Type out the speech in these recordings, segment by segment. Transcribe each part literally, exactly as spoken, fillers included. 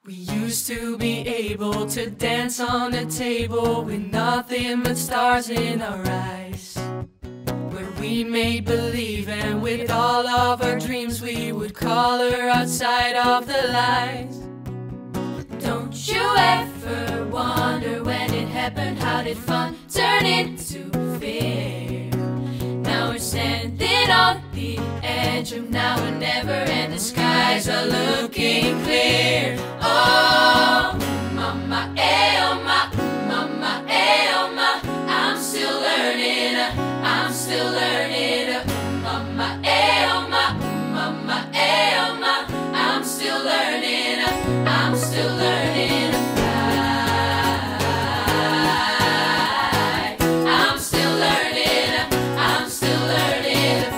We used to be able to dance on the table with nothing but stars in our eyes, where we made believe, and with all of our dreams we would color outside of the lies. Don't you ever wonder when it happened, how did fun turn into fear? Now we're standing on the edge of now or never, and the skies are looking clear. Oh, mama, eh, oh, ma, mama, eh, oh, ma, I'm still learning, I'm still learning. Mama, eh, oh, ma, mama, eh, oh, ma, I'm still learning, I'm still learning to fly. I'm still learning, I'm still learning to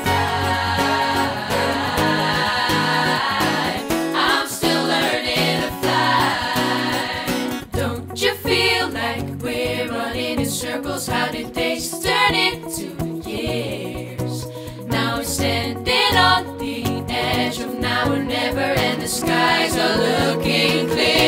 fly. I'm still learning to fly. Don't you feel like we're running in circles? How did days turn into years? Now we're standing on the edge of now or never, and the skies are looking clear.